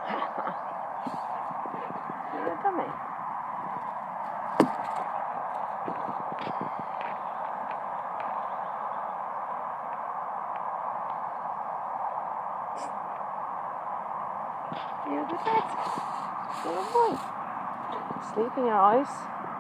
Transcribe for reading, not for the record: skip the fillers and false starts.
You're a dummy. You're a good lad. You're a boy. Sleep in your eyes.